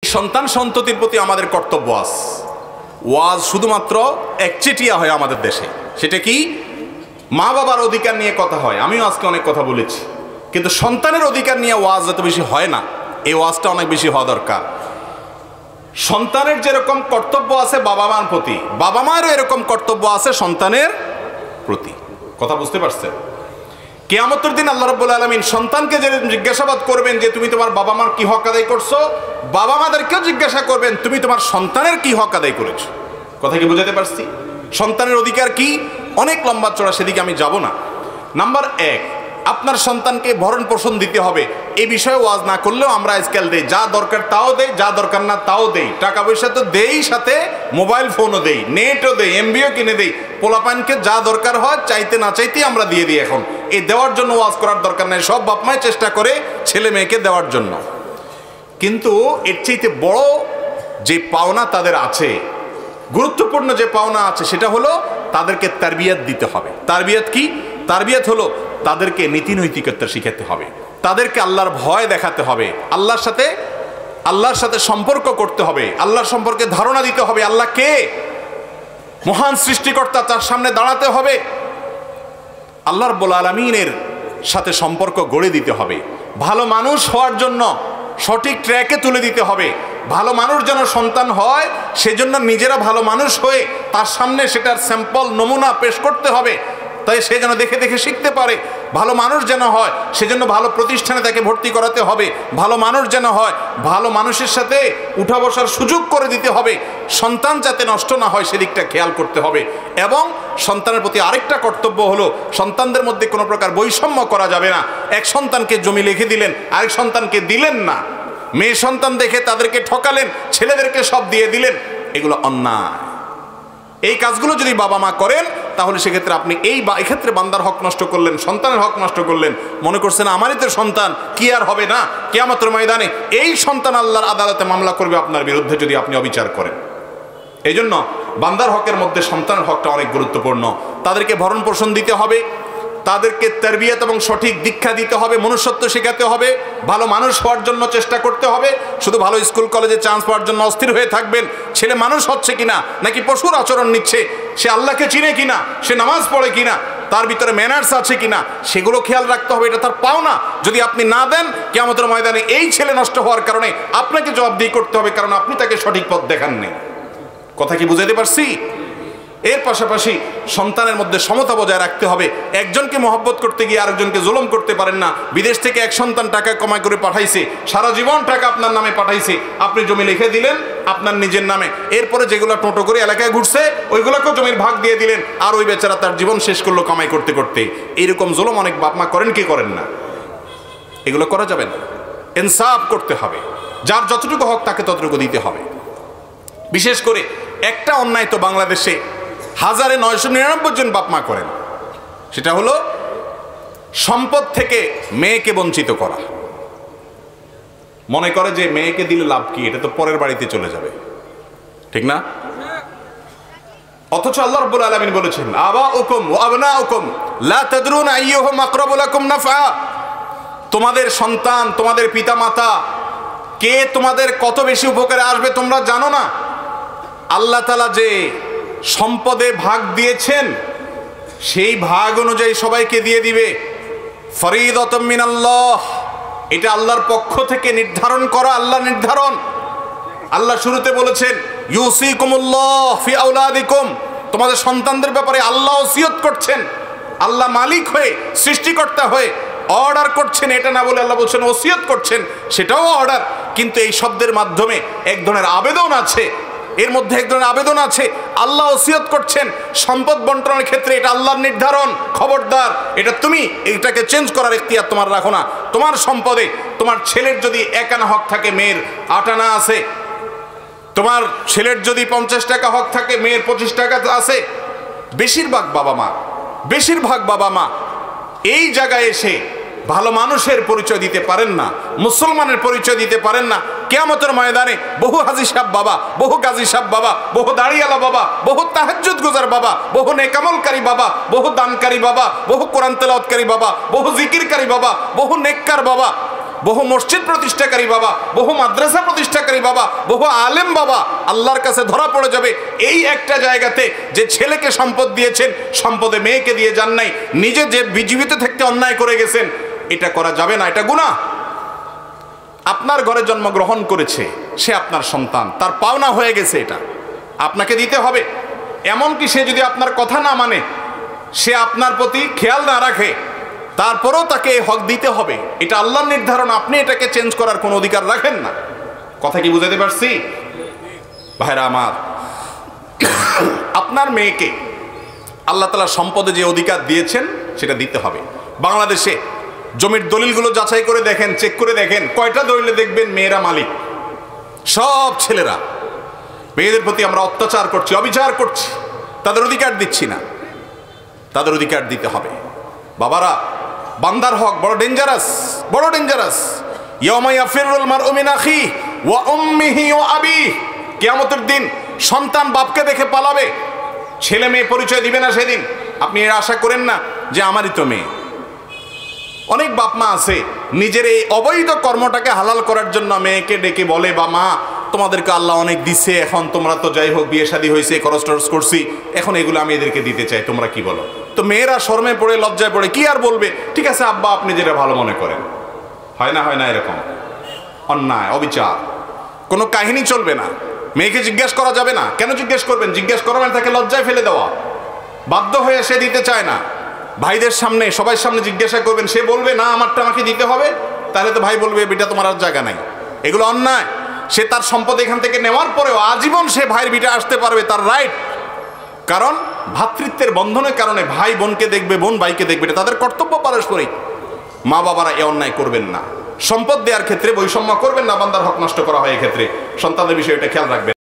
সন্তান সন্ততির প্রতি আমাদের কর্তব্য আছে। ওয়াজ শুধুমাত্র একচেটিয়া হয় আমাদের দেশে, সেটা কি মা বাবার অধিকার নিয়ে কথা হয়। আমিও আজকে অনেক কথা বলেছি, কিন্তু সন্তানের অধিকার নিয়ে ওয়াজ এত বেশি হয় না। এই ওয়াজটা অনেক বেশি হওয়া দরকার। সন্তানের যেরকম কর্তব্য আছে বাবা মার প্রতি, বাবা মারও এরকম কর্তব্য আছে সন্তানের প্রতি। কথা বুঝতে পারছেন? কিয়ামতের দিন আল্লাহ রাব্বুল আলামিন সন্তানকে যে জিজ্ঞাসাবাদ করবেন যে তুমি তোমার বাবা মার কি হক আদায় করছো, বাবা মাদেরকেও জিজ্ঞাসা করবেন তুমি তোমার সন্তানের কি হক আদায় করেছো। কথা কি বোঝাতে পারছি? সন্তানের অধিকার কি অনেক লম্বা চড়া, সেদিকে আমি যাব না। নাম্বার 1, আপনার সন্তানকে ভরণ পোষণ দিতে হবে। এই বিষয়ে ওয়াজ না করলেও আমরা আজকাল দেই, যা দরকার তাও দেই, যা দরকার না তাও দেই। টাকা পয়সা তো দেই, সাথে মোবাইল ফোনও দেই, নেটও দেই, এমবিও কিনে দেই। পোলাপানকে যা দরকার হয় চাইতে না চাইতেই আমরা দিয়ে দিই। এখন এই দেওয়ার জন্য ওয়াজ করার দরকার নাই, সব বাপ মাই চেষ্টা করে ছেলে মেয়েকে দেওয়ার জন্য। কিন্তু এর চাইতে বড় যে পাওনা তাদের আছে, গুরুত্বপূর্ণ যে পাওনা আছে, সেটা হলো তাদেরকে তারবিয়াত দিতে হবে। তারবিয়াত কি? তারবিয়াত হলো তাদেরকে নীতি নৈতিকতা শিখাতে হবে, তাদেরকে আল্লাহর ভয় দেখাতে হবে, আল্লাহর সাথে সম্পর্ক করতে হবে, আল্লাহর সম্পর্কে ধারণা দিতে হবে। আল্লাহ কে? মহান সৃষ্টিকর্তা, তার সামনে দাঁড়াতে হবে, আল্লাহ রাব্বুল আলামিনের সাথে সম্পর্ক গড়ে দিতে হবে। ভালো মানুষ হওয়ার জন্য সঠিক ট্র্যাকে তুলে দিতে হবে। ভালো মানুষ যেন সন্তান হয়, সেজন্য নিজেরা ভালো মানুষ হয়ে তার সামনে সেটার স্যাম্পল নমুনা পেশ করতে হবে, তাই সে যেন দেখে দেখে শিখতে পারে। ভালো মানুষ যেন হয়, সেজন্য ভালো প্রতিষ্ঠানে তাকে ভর্তি করাতে হবে। ভালো মানুষ যেন হয়, ভালো মানুষের সাথে উঠা বসার সুযোগ করে দিতে হবে। সন্তান যাতে নষ্ট না হয় সেদিকটা খেয়াল করতে হবে। এবং সন্তানের প্রতি আরেকটা কর্তব্য হলো, সন্তানদের মধ্যে কোনো প্রকার বৈষম্য করা যাবে না। এক সন্তানকে জমি লিখে দিলেন, আরেক সন্তানকে দিলেন না। মেয়ে সন্তান দেখে তাদেরকে ঠকালেন, ছেলেদেরকে সব দিয়ে দিলেন, এগুলো অন্যায়। এই কাজগুলো যদি বাবা মা করেন, তাহলে সেক্ষেত্রে আপনি এক্ষেত্রে বান্দার হক নষ্ট করলেন, সন্তানের হক নষ্ট করলেন। মনে করছেন আমারই তো সন্তান, কি আর হবে না? কিয়ামতের ময়দানে এই সন্তান আল্লাহর আদালতে মামলা করবে আপনার বিরুদ্ধে যদি আপনি অবিচার করেন। এই জন্য বান্দার হকের মধ্যে সন্তানের হকটা অনেক গুরুত্বপূর্ণ। তাদেরকে ভরণ পোষণ দিতে হবে, তাদেরকে তারবিয়াত এবং সঠিক দীক্ষা দিতে হবে, মনুষ্যত্ব শেখাতে হবে, ভালো মানুষ হওয়ার জন্য চেষ্টা করতে হবে। শুধু ভালো স্কুল কলেজে চান্স পাওয়ার জন্য অস্থির হয়ে থাকবেন, ছেলে মানুষ হচ্ছে কিনা, নাকি পশুর আচরণ নিচ্ছে, সে আল্লাহকে চিনে কিনা, সে নামাজ পড়ে কিনা, তার ভিতরে ম্যানার্স আছে কিনা, সেগুলো খেয়াল রাখতে হবে। এটা তার পাওনা। যদি আপনি না দেন, কিয়ামতের ময়দানে এই ছেলে নষ্ট হওয়ার কারণে আপনাকে জবাবদিহি করতে হবে, কারণ আপনি তাকে সঠিক পথ দেখাননি। কথা কি বুঝাতে পারছি? এর পাশাপাশি সন্তানের মধ্যে সমতা বজায় রাখতে হবে। একজনকে মহব্বত করতে গিয়ে আরেকজনকে জুলুম করতে পারেন না। বিদেশ থেকে এক সন্তান টাকা কামাই করে পাঠাইছে, সারা জীবন টাকা আপনার নামে পাঠাইছে, আপনি জমি লিখে দিলেন আপনার নিজের নামে, এরপরে যেগুলো টোটো করে এলাকায় ঘুরছে ওইগুলোকেও জমির ভাগ দিয়ে দিলেন, আর ওই বেচারা তার জীবন শেষ করলো কামাই করতে করতে। এইরকম জুলুম অনেক বাপ মা করেন কি করেন না? এগুলো করা যাবে না। ইনসাফ করতে হবে, যার যতটুকু হক তাকে ততটুকু দিতে হবে। বিশেষ করে একটা অন্যায় তো বাংলাদেশে 1999 জন বাপ মা করেন, সেটা হলো সম্পদ থেকে মেয়েকে বঞ্চিত করা। মনে করে যে মেয়েকে দিলে লাভ কি, এটা তো পরের বাড়িতে চলে যাবে, ঠিক না? অথচ আল্লাহ রাব্বুল আলামিন বলেছেন আবাউকুম ওয়া আবনাউকুম লা তাদরুনা আইয়ুহুম আকরাবু লাকুম নাফআ। তোমাদের সন্তান, তোমাদের পিতামাতা কে তোমাদের কত বেশি উপকারে আসবে তোমরা জানো না। আল্লাহ তাআলা যে সম্পদে ভাগ দিয়েছেন, সেই ভাগ অনুযায়ী সবাইকে দিয়ে দিবে। ফরিদাতুম মিনাল্লাহ, এটা আল্লাহর পক্ষ থেকে নির্ধারণ করা, আল্লাহ নির্ধারণ। আল্লাহ শুরুতে বলেছেন ইউসিকুমুল্লাহ ফি আওলাদিকুম, তোমাদের সন্তানদের ব্যাপারে আল্লাহ ওসিয়ত করছেন। আল্লাহ মালিক হয়ে, সৃষ্টিকর্তা হয়ে অর্ডার করছেন, এটা না বলে আল্লাহ বলছেন ওসিয়ত করছেন, সেটাও অর্ডার। কিন্তু এই শব্দের মাধ্যমে এক ধরনের আবেদন আছে, এর মধ্যে এক ধরনের আবেদন আছে। আল্লাহ ওসিয়ত করছেন সম্পদ বন্টনের ক্ষেত্রে, এটা আল্লাহর নির্ধারণ, খবরদার এটা তুমি এটাকে চেঞ্জ করার এখতিয়ার তোমার রাখো না। তোমার সম্পদে তোমার ছেলের যদি 1 আনা হক থাকে, মেয়ের 8 আনা আছে। তোমার ছেলের যদি 50 টাকা হক থাকে, মেয়ের 25 টাকা আছে। বেশিরভাগ বাবা মা এই জায়গায় এসে ভালো মানুষের পরিচয় দিতে পারেন না, মুসলমানের পরিচয় দিতে পারেন না। কিয়ামতের ময়দানে বহু হাজী সাহেব বাবা, বহু গাজী সাহেব বাবা, বহু দাড়িওয়ালা বাবা, বহু তাহাজ্জুদ গুজার বাবা, বহু নেকামলকারী বাবা, বহু দানকারী বাবা, বহু কোরআন তেলাওয়াতকারী বাবা, বহু জিকিরকারী বাবা, বহু নেককার বাবা, বহু মসজিদ প্রতিষ্ঠাকারী বাবা, বহু মাদ্রাসা প্রতিষ্ঠাকারী বাবা, বহু আলেম বাবা আল্লাহর কাছে ধরা পড়ে যাবে এই একটা জায়গাতে যে ছেলেকে সম্পদ দিয়েছেন, সম্পদে মেয়েকে দিয়ে যান নাই, নিজে যে জীবিত থাকতে অন্যায় করে গেছেন। এটা করা যাবে না, এটা গুনাহ। আপনার ঘরে জন্মগ্রহণ করেছে, সে আপনার সন্তান, তার পাওনা হয়ে গেছে, এটা আপনাকে দিতে হবে। এমনকি সে যদি আপনার কথা না মানে, সে আপনার প্রতি খেয়াল না রাখে, তারপরেও তাকে হক দিতে হবে। এটা আল্লাহর নির্ধারণ, আপনি এটাকে চেঞ্জ করার কোনো অধিকার রাখেন না। কথা কি বুঝাতে পারছি ভাইরা আমার? আপনার মেয়েকে আল্লাহ তাআলা সম্পদে যে অধিকার দিয়েছেন সেটা দিতে হবে। বাংলাদেশে জমির দলিলগুলো যাচাই করে দেখেন, চেক করে দেখেন, কয়টা দলিলে দেখবেন মেয়েরা মালিক? সব ছেলেরা। মেয়েদের প্রতি আমরা অত্যাচার করছি, অবিচার করছি, তাদের অধিকার দিচ্ছি না। তাদের অধিকার দিতে হবে। বাবারা, বান্দার হক বড় ডেঞ্জারাস, বড় ডেঞ্জারাস। ইয়াউমা ইয়াফিরুল মারউ মিন আখিহি ওয়া উম্মিহি ওয়া আবিহি। কিয়ামতের দিন সন্তান বাপকে দেখে পালাবে, ছেলে মেয়ে পরিচয় দিবে না সেদিন। আপনি এর আশা করেন না যে আমারই তো মেয়ে। অনেক বাপ মা আছে নিজের এই অবৈধ কর্মটাকে হালাল করার জন্য মেয়েকে ডেকে বলে, বা মা তোমাদেরকে আল্লাহ অনেক দিছে, এখন তোমরা তো যাই হোক বিয়ে শাদী হয়েছে, খরচ টরচ করছি, এখন এগুলো আমি এদেরকে দিতে চাই, তোমরা কি বলো? তো মেয়েরা শরমে পড়ে, লজ্জায় পড়ে, কি আর বলবে, ঠিক আছে আব্বা আপনি যেটা ভালো মনে করেন। হয় না, হয় না এরকম? অন্যায়, অবিচার, কোনো কাহিনী চলবে না। মেয়েকে জিজ্ঞেস করা যাবে না। কেন জিজ্ঞেস করবেন? জিজ্ঞেস করা মানে তাকে লজ্জায় ফেলে দেওয়া। বাধ্য হয়ে সে দিতে চায় না। ভাইদের সামনে, সবার সামনে জিজ্ঞাসা করবেন, সে বলবে না আমারটা আমাকে দিতে হবে, তাহলে তো ভাই বলবে বেটা তোমার আর জায়গা নাই। এগুলো অন্যায়। সে তার সম্পদ এখান থেকে নেওয়ার পরেও আজীবন সে ভাইয়ের বিটা আসতে পারবে, তার রাইট। কারণ ভ্রাতৃত্বের বন্ধনের কারণে ভাই বোনকে দেখবে, বোন ভাইকে দেখবে, এটা তাদের কর্তব্য পারস্পরিক। মা বাবারা এ অন্যায় করবেন না। সম্পদ দেওয়ার ক্ষেত্রে বৈষম্য করবেন না, বান্দার হক নষ্ট করা হয়। এক্ষেত্রে সন্তানদের বিষয়ে এটা খেয়াল রাখবেন।